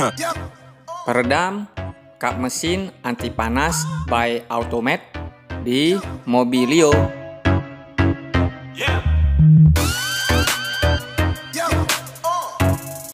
Peredam kap mesin anti panas by Automat di Mobilio.